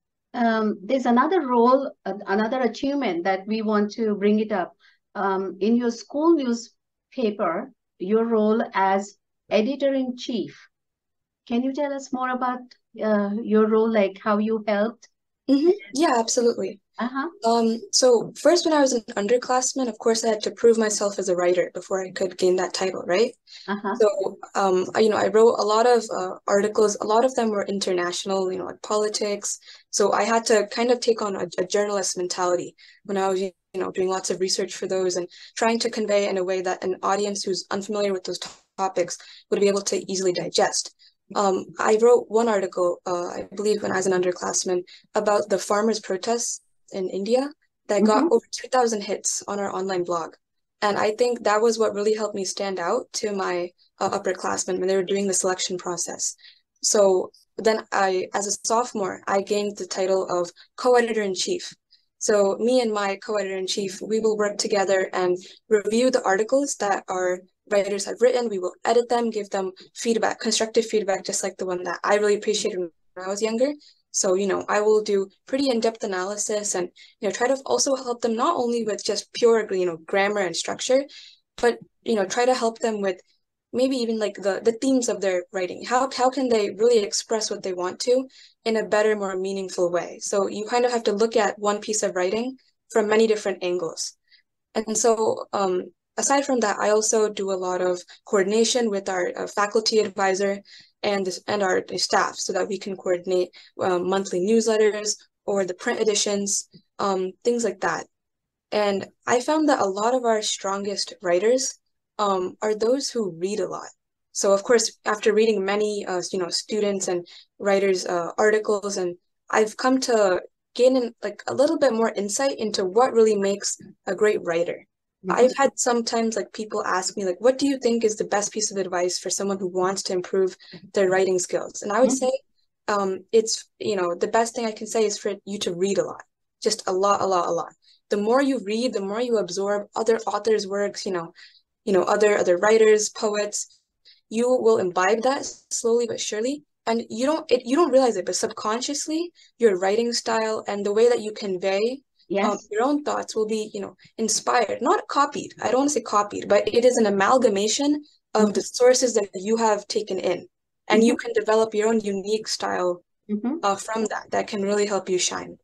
Um, there's another role, uh, another achievement that we want to bring it up. Um, in your school newspaper, your role as editor-in-chief. Can you tell us more about uh, your role, like how you helped? Mm-hmm. Yeah, absolutely. Uh-huh. Um, so first when I was an underclassman, of course I had to prove myself as a writer before I could gain that title, right? Uh-huh. So, um, I- you know, I wrote a lot of uh, articles. A lot of them were international, you know, like politics. So I had to kind of take on a, a journalist mentality when I was, you know, doing lots of research for those and trying to convey in a way that an audience who's unfamiliar with those topics would be able to easily digest. Um, I wrote one article, uh, I believe when I was an underclassman, about the farmers' protests in India that got Mhm. over two thousand hits on our online blog. And I think that was what really helped me stand out to my uh, upperclassmen when they were doing the selection process. So then I, as a sophomore, I gained the title of co-editor-in-chief. So me and my co-editor-in-chief, we will work together and review the articles that our writers have written. We will edit them, give them feedback, constructive feedback, just like the one that I really appreciated when I was younger. So, you know, I will do pretty in-depth analysis and, you know, try to also help them not only with just pure, you know, grammar and structure, but, you know, try to help them with maybe even like the, the themes of their writing. How, how can they really express what they want to in a better, more meaningful way? So you kind of have to look at one piece of writing from many different angles. And so, um, aside from that, I also do a lot of coordination with our uh, faculty advisor and this, and our staff so that we can coordinate um, monthly newsletters or the print editions, um, things like that. And I found that a lot of our strongest writers um, are those who read a lot. So of course, after reading many, uh, you know, students and writers' uh, articles, and I've come to gain in, like a little bit more insight into what really makes a great writer. I've had sometimes like people ask me like, what do you think is the best piece of advice for someone who wants to improve their writing skills? And I would say, um, it's, you know, the best thing I can say is for you to read a lot, just a lot, a lot, a lot. The more you read, the more you absorb other authors' works, you know, you know, other other writers, poets, you will imbibe that slowly but surely. And you don't it, you don't realize it, but subconsciously, your writing style and the way that you convey um, Yes. your own thoughts will be, you know, inspired, not copied. I don't want to say copied, but it is an amalgamation of the sources that you have taken in. And you can develop your own unique style Mhm. uh, from that that can really help you shine.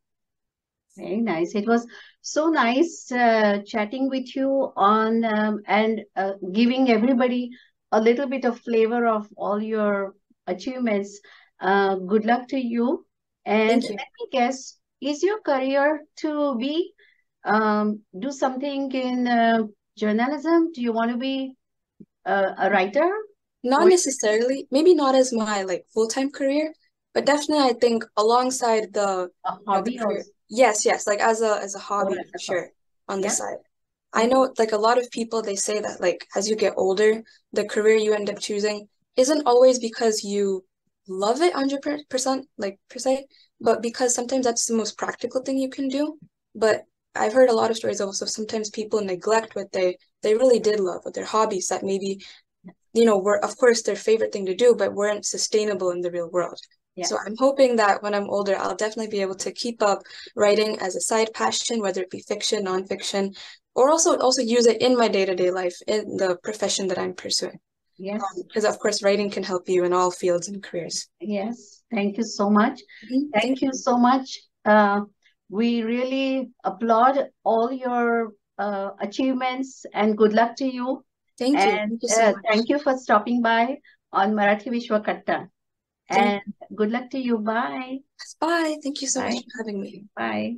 Very nice. It was so nice uh, chatting with you on um, and uh, giving everybody a little bit of flavor of all your achievements. Uh, good luck to you. And Thank you. let me guess, is your career to be um, do something in uh, journalism? Do you want to be uh, a writer? Not Or necessarily, maybe not as my like full-time career, but definitely I think alongside the a you know the hobby career. also? Yes, yes, like as a as a Or hobby as for a hobby? sure on the Yeah. side. I know like a lot of people they say that like as you get older, the career you end up choosing isn't always because you love it one hundred percent like per se, but because sometimes that's the most practical thing you can do. But I've heard a lot of stories also sometimes people neglect what they they really did love, what their hobbies that maybe, you know, were of course their favorite thing to do, but weren't sustainable in the real world. Yeah. So I'm hoping that when I'm older, I'll definitely be able to keep up writing as a side passion, whether it be fiction, nonfiction, or also also use it in my day-to-day life in the profession that I'm pursuing. Yes. Because of course, writing can help you in all fields and careers. Yes. Thank you so much. Mm-hmm. Thank, Thank you. you so much. Uh, we really applaud all your uh, achievements and good luck to you. Thank you. And Thank you so uh, much. thank you for stopping by on Marathi Vishwa Katta. And you. Good luck to you. Bye. Bye. Thank you so Bye. much for having me. Bye.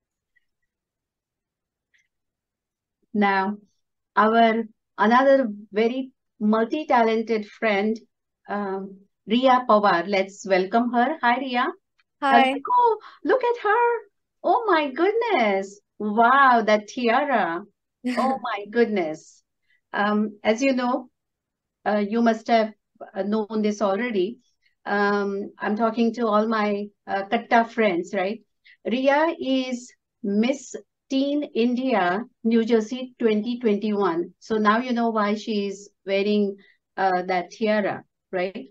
Now, our another very multi-talented friend, um, Riya Pawar. Let's welcome her. Hi, Riya. Hi. Oh, look at her. Oh my goodness. Wow, that tiara. Oh my goodness. Um, as you know, uh, you must have known this already. Um, I'm talking to all my uh, Katta friends, right? Riya is Miss Teen India, New Jersey twenty twenty-one. So now you know why she's wearing uh, that tiara, right?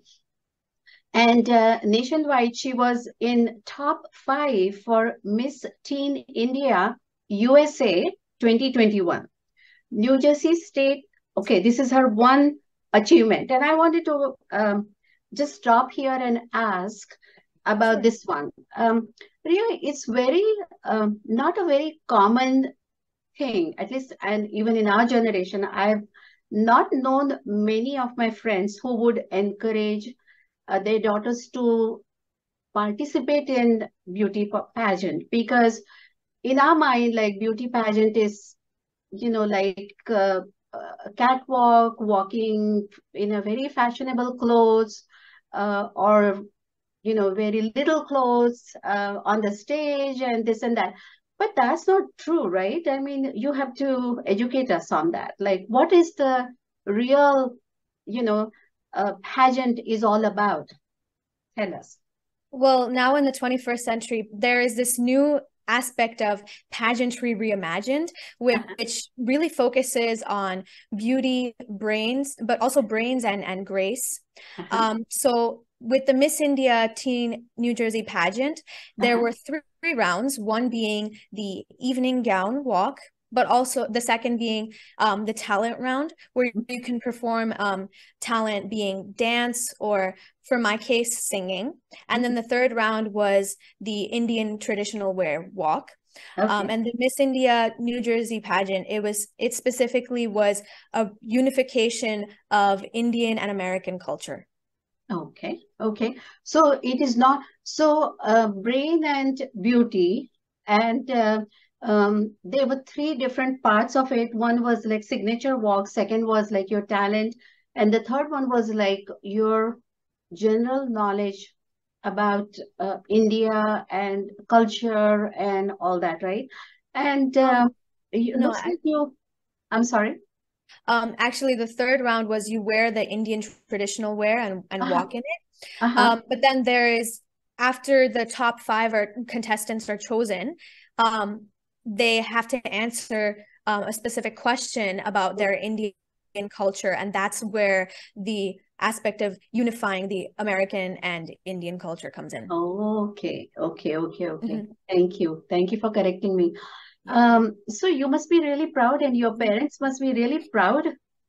And uh, nationwide, she was in top five for Miss Teen India U S A twenty twenty-one. New Jersey State, okay, this is her one achievement. And I wanted to um, just stop here and ask about sure. this one. Um, really, it's very, um, not a very common thing, at least, and even in our generation, I've not known many of my friends who would encourage uh, their daughters to participate in beauty pageant, because in our mind, like beauty pageant is, you know, like uh, a catwalk, walking in a very fashionable clothes, uh, or, you know, very little clothes uh, on the stage and this and that. But that's not true, right? I mean, you have to educate us on that. Like, what is the real, you know, uh, pageant is all about? Tell us. Well, now in the twenty-first century, there is this new aspect of pageantry reimagined, which, uh-huh. which really focuses on beauty, brains, but also brains and, and grace. Uh-huh. Um, so with the Miss India Teen New Jersey pageant, there uh-huh. were three, three rounds, one being the evening gown walk, but also the second being um, the talent round, where you can perform um, talent being dance or, for my case, singing. And then the third round was the Indian traditional wear walk. Okay. Um, and the Miss India New Jersey pageant, it was it specifically was a unification of Indian and American culture. Okay, okay. So it is not, so uh, brain and beauty, and uh, um, there were three different parts of it. One was like signature walk, second was like your talent, and the third one was like your general knowledge about uh, India and culture and all that, right? And uh, um, it no, looks I, like you, I'm sorry? Um, actually, the third round was you wear the Indian traditional wear and, and uh-huh. walk in it. Uh-huh. Um, but then there is, after the top five are, contestants are chosen, um, they have to answer um, a specific question about their Indian culture. And that's where the aspect of unifying the American and Indian culture comes in. Oh, okay, okay, okay, okay. Mm-hmm. Thank you. Thank you for correcting me. Um, so you must be really proud, and your parents must be really proud,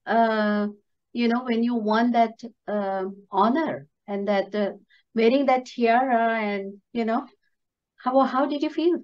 uh, you know, when you won that uh, honor and that uh, wearing that tiara, and, you know, how, how did you feel?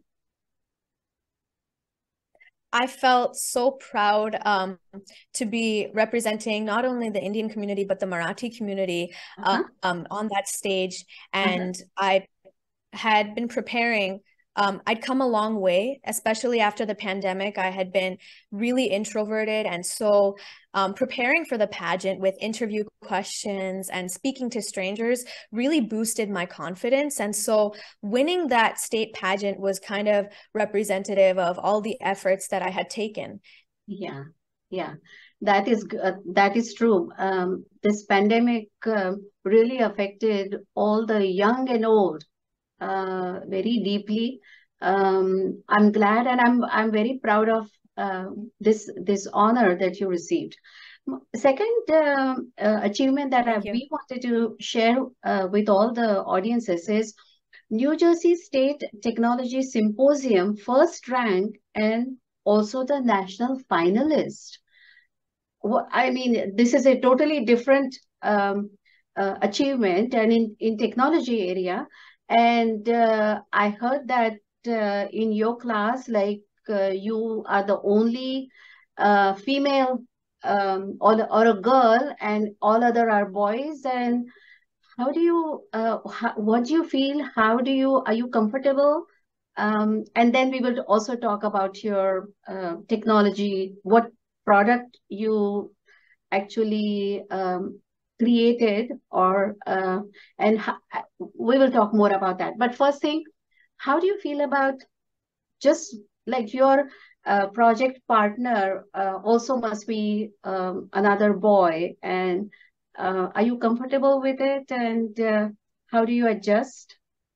I felt so proud um, to be representing not only the Indian community, but the Marathi community uh-huh. um, on that stage. And uh-huh. I had been preparing. Um, I'd come a long way, especially after the pandemic. I had been really introverted. And so um, preparing for the pageant with interview questions and speaking to strangers really boosted my confidence. And so winning that state pageant was kind of representative of all the efforts that I had taken. Yeah, yeah, that is, uh, that is true. Um, this pandemic uh, really affected all the young and old Uh, very deeply. Um, I'm glad, and I'm I'm very proud of uh, this this honor that you received. Second uh, uh, achievement that I, Thank you. we wanted to share uh, with all the audiences is New Jersey State Technology Symposium first rank and also the national finalist. Wha- I mean, this is a totally different um, uh, achievement and in, in technology area. And uh, I heard that uh, in your class, like uh, you are the only uh, female um, or, the- or a girl and all other are boys. And how do you, uh, how, what do you feel? How do you, are you comfortable? Um, and then we will also talk about your uh, technology, what product you actually um, created or uh, and ho- we will talk more about that. But first thing, how do you feel about just like your uh, project partner uh, also must be um, another boy, and uh, are you comfortable with it, and uh, how do you adjust?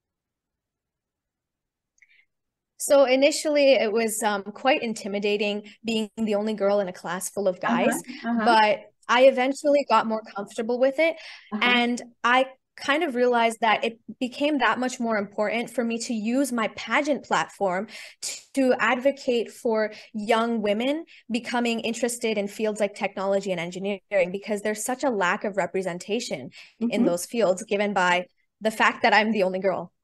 So initially, it was um, quite intimidating being the only girl in a class full of guys, Uh-huh, uh-huh, but I eventually got more comfortable with it. uh-huh. And I kind of realized that it became that much more important for me to use my pageant platform to advocate for young women becoming interested in fields like technology and engineering, because there's such a lack of representation in Mhm. those fields, given by the fact that I'm the only girl.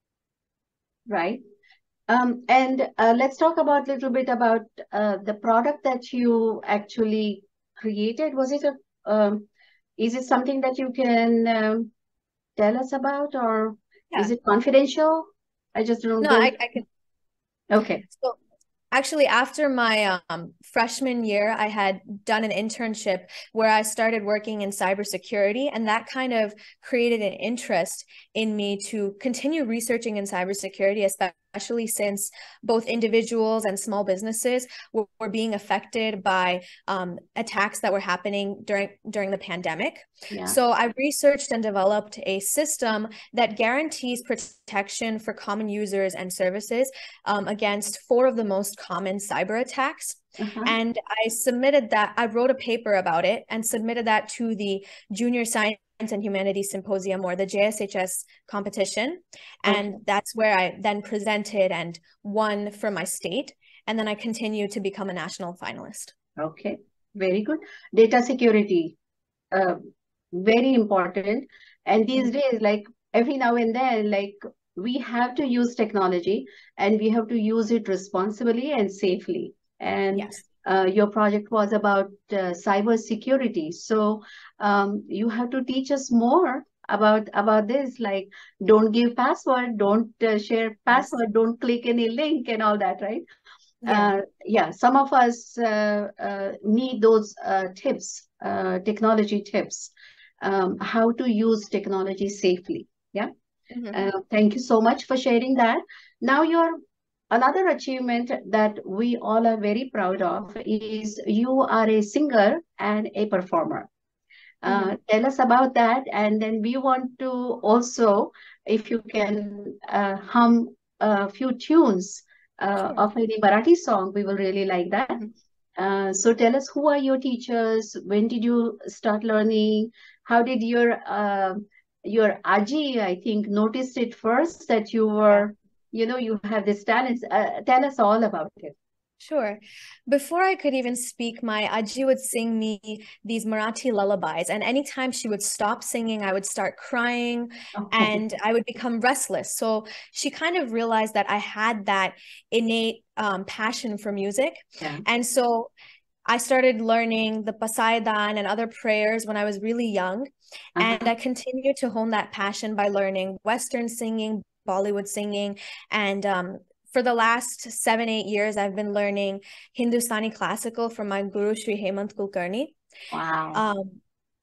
Right. Um, and uh, let's talk about a little bit about uh, the product that you actually created. Was it a, um, is it something that you can um, tell us about, or is Yeah. it confidential? I just don't No, don't. I, I can. Okay. So actually, after my um, freshman year, I had done an internship where I started working in cybersecurity, and that kind of created an interest in me to continue researching in cybersecurity, especially since both individuals and small businesses were, were being affected by um, attacks that were happening during during the pandemic. Yeah. So I researched and developed a system that guarantees protection for common users and services um, against four of the most common cyber attacks. Uh-huh. And I submitted that, I wrote a paper about it and submitted that to the Junior Science and Humanities Symposium, or the J S H S competition. And Okay. that's where I then presented and won for my state. And then I continued to become a national finalist. Okay. Very good. Data security, uh, very important. And these Mhm. days, like every now and then, like we have to use technology and we have to use it responsibly and safely. And Yes. uh, your project was about uh, cyber security. So um, you have to teach us more about about this, like don't give password, don't uh, share Yes. password, don't click any link and all that, right? Yeah. Uh, yeah, some of us uh, uh, need those uh, tips, uh, technology tips, um, how to use technology safely. Yeah. Mhm. Uh, thank you so much for sharing that. Now, your another achievement that we all are very proud of is you are a singer and a performer. Uh, Mhm. tell us about that, and then we want to also, if you can uh, hum a few tunes uh, Sure. of any Marathi song, we will really like that. Mhm. Uh, so tell us, who are your teachers? When did you start learning? How did your uh, your Aji, I think, noticed it first that you Yeah. were, you know, you have this talent? Uh, tell us all about it. Sure. Before I could even speak, my Aji would sing me these Marathi lullabies. And anytime she would stop singing, I would start crying Oh, and I would become restless. So she kind of realized that I had that innate um, passion for music. yeah. And so I started learning the Pasaidan and other prayers when I was really young. And Uh-huh. I continued to hone that passion by learning Western singing, Bollywood singing, and um, for the last seven, eight years, I've been learning Hindustani classical from my guru, Sri Hemant Kulkarni. Wow. Um,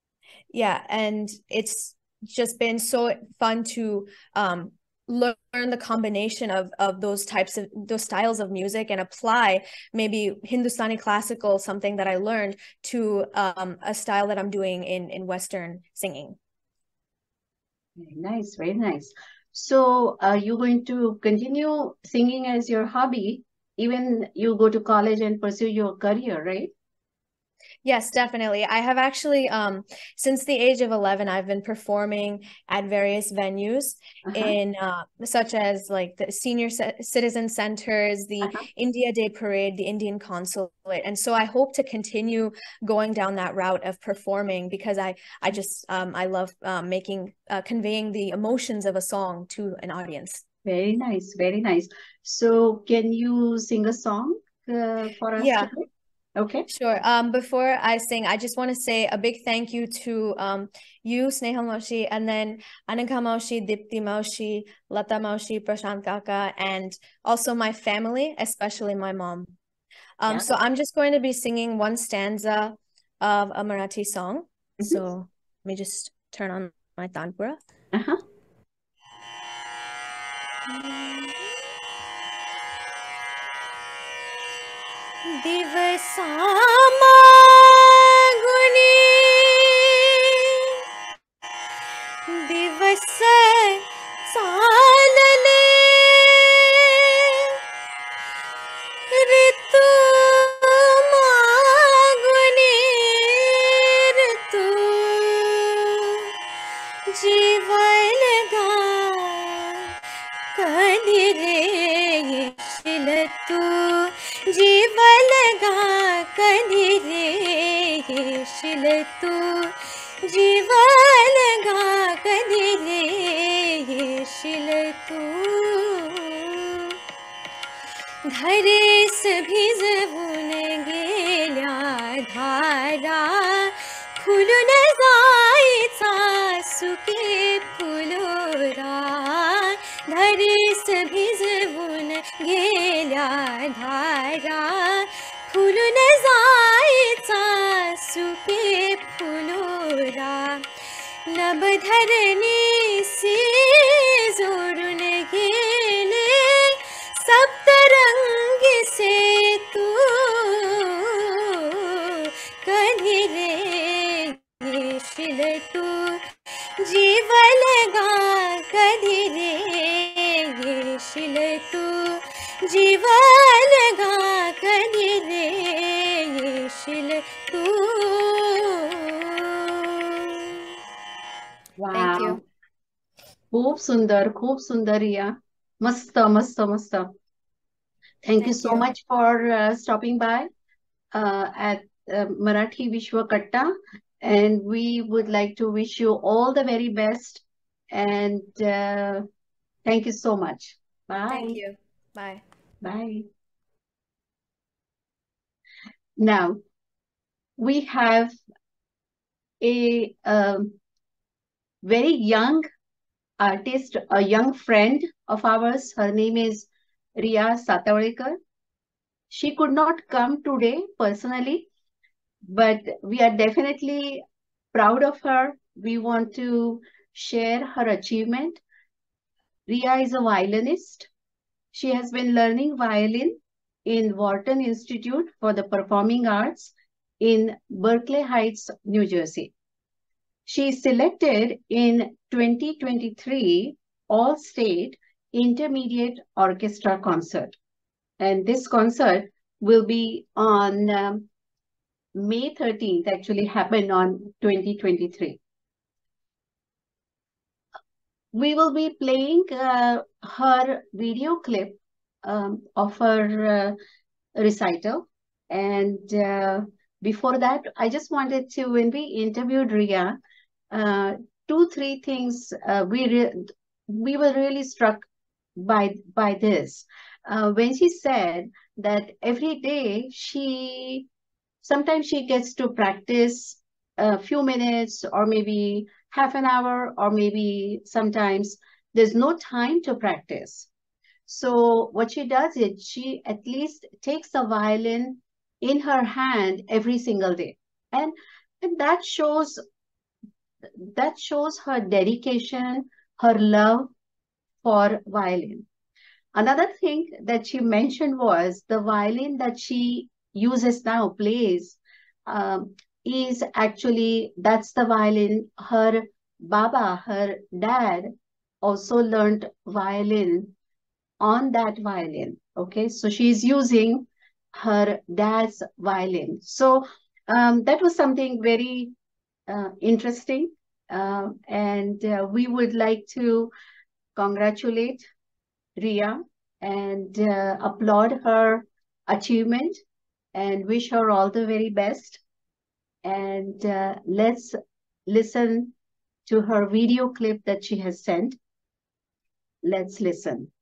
yeah, and it's just been so fun to um, learn the combination of of those types of those styles of music and apply maybe Hindustani classical, something that I learned, to um, a style that I'm doing in in Western singing. Very nice, very nice. So uh, you're going to continue singing as your hobby, even you go to college and pursue your career, right? Yes, definitely. I have actually, um, since the age of eleven, I've been performing at various venues Uh-huh. in uh, such as like the senior c- citizen centers, the Uh-huh. India Day Parade, the Indian Consulate. And so I hope to continue going down that route of performing because I, I just, um, I love um, making, uh, conveying the emotions of a song to an audience. Very nice, very nice. So can you sing a song uh, for us Yeah. today? Okay. Sure. Um, before I sing, I just want to say a big thank you to um you, Snehal Maushi, and then Ananka Maushi, Dipti Maushi, Lata Maushi, Prashant Kaka, and also my family, especially my mom. Um, Yeah. so I'm just going to be singing one stanza of a Marathi song. Mhm. So let me just turn on my tanpura. Uh-huh. दिवसा गुणी दिवस चालले ऋतू मागुनी ऋतू जीवन गा कधी रे येशील तू जीवन गा कधी रे येशील तू जीवन गा कधी रे येशील तू धरेस भिजवून गेल्या धारा फुलून जायचा सुके फुलोरा धरेस भिजवून गेल्या धारा फुलून जायचा सुके फुलोरा नभधरणीशी जोडून गेले सप्तरंगी से तू कधी रे येशील तू जीवन गा कधी रे येशील तू जीवन गा कधी रे येशील तू. Thank you. Wow. खूप सुंदर, खूप सुंदर रिया. मस्त, मस्त, मस्त. Thank you Thank so you. much for uh, stopping by uh, at uh, Marathi Vishwa Katta, and we would like to wish you all the very best. And uh, thank you so much. Bye. Thank you. Bye. Bye. Now we have a um, very young artist, a young friend of ours. Her name is Riya Satawalekar. She could not come today personally, but we are definitely proud of her. We want to share her achievement. Riya is a violinist. She has been learning violin in Wharton Institute for the Performing Arts in Berkeley Heights, New Jersey. She is selected in twenty twenty-three All-State Intermediate Orchestra Concert. And this concert will be on um, May thirteenth, actually happened on twenty twenty-three. We will be playing uh, her video clip um, of her uh, recital. And uh, before that, I just wanted to, when we interviewed Riya, uh, two, three things uh, we re- we were really struck by by this. Uh, when she said that every day she, sometimes she gets to practice a few minutes or maybe half an hour, or maybe sometimes there's no time to practice. So what she does is she at least takes the violin in her hand every single day. And, and that shows that shows her dedication, her love for violin. Another thing that she mentioned was the violin that she uses now, plays, um, is actually, that's the violin her Baba, her dad, also learned violin on that violin. Okay, so she's using her dad's violin. So um, that was something very uh, interesting. Uh, and uh, we would like to congratulate Ria and uh, applaud her achievement and wish her all the very best. And uh, let's listen to her video clip that she has sent. Let's listen.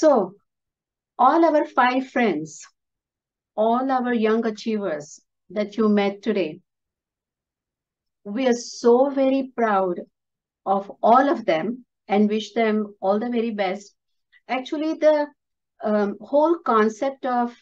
So all our five friends, all our young achievers that you met today, we are so very proud of all of them and wish them all the very best. Actually, the um, whole concept of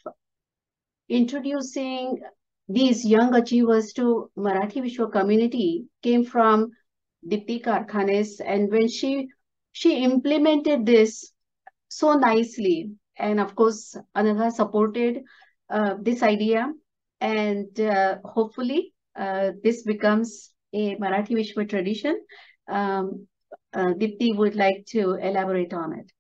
introducing these young achievers to Marathi Vishwa community came from Dipti Karkhanes, and when she she implemented this so nicely, and of course Anagha supported uh, this idea, and uh, hopefully uh, this becomes a Marathi Vishwa tradition. Um, uh, Dipti would like to elaborate on it.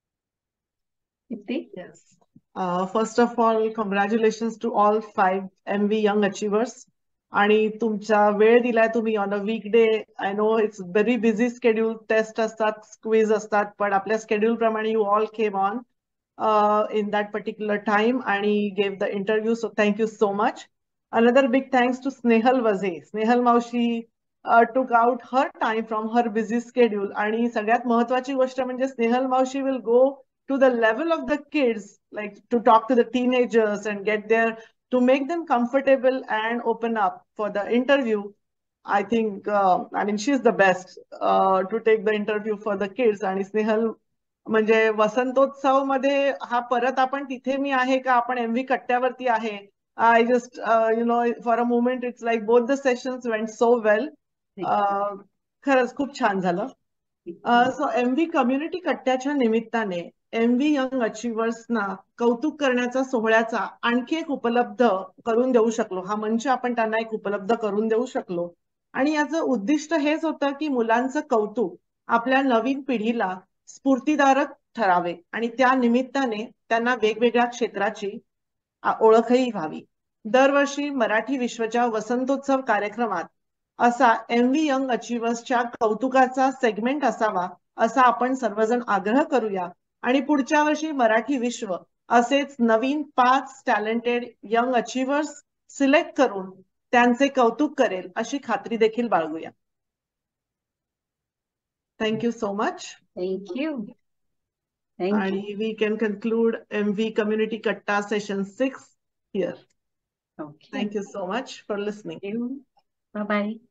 Dipti? Yes. Uh, first of all, congratulations to all five M V Young Achievers. आणि तुमचा वेळ दिलाय तुम्ही on a weekday. I know it's very busy schedule, test असतात, quiz असतात, पण आपल्या schedule प्रमाणे you all came on in that particular time आणि gave the interview. So thank you so much. Another big thanks to Snehal Vaze. Snehal मावशी took out her time from her busy schedule. आणि सगळ्यात महत्वाची गोष्ट म्हणजे स्नेहल मावशी will go to the level of the kids, like to talk to the teenagers and get there, to make them comfortable and open up for the interview. I think, uh, I mean, she's the best uh, to take the interview for the kids. आणि स्नेहल म्हणजे वसंतोत्सव मध्ये हा परत आपण तिथे मी आहे का आपण एमव्ही कट्ट्यावरती आहे. I just you know for a moment it's like both the sessions went so well. खरंच खूप छान झालं. सो एमव्ही कम्युनिटी कट्ट्याच्या निमित्ताने एमव्ही यंग अचिव्हर्सना कौतुक करण्याचा सोहळ्याचा आणखी एक उपलब्ध करून देऊ शकलो. हा मंच आपण त्यांना एक उपलब्ध करून देऊ शकलो. आणि याचं उद्दिष्ट हेच होतं की मुलांचं कौतुक आपल्या नवीन पिढीला स्फूर्तिदारक ठरावे आणि त्या निमित्ताने त्यांना वेगवेगळ्या क्षेत्राची ओळखही व्हावी. दरवर्षी मराठी विश्वच्या वसंतोत्सव कार्यक्रमात असा एमव्ही यंग अचिव्हर्सच्या कौतुकाचा सेगमेंट असावा असा आपण सर्वजण आग्रह करूया. आणि पुढच्या वर्षी मराठी विश्व असेच नवीन पाच टॅलेंटेड यंग अचिव्हर्स सिलेक्ट करून त्यांचे कौतुक करेल अशी खात्री देखील बाळगूया. Thank you so much. थँक्यू. आणि we can conclude MV community Katta session six here. Okay. Thank you so much for listening. Bye bye.